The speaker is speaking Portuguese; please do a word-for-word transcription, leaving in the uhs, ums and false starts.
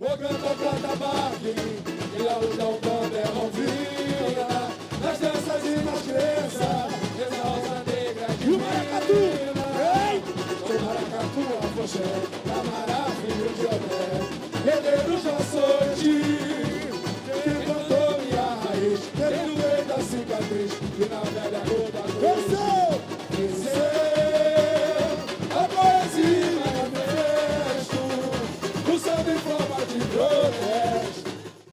O cantor canta barquinho e a luta o canto é movida. Nas danças e nas crenças, essa rosa negra de E o maracatu? Ei! O maracatu, a poxa, camarada.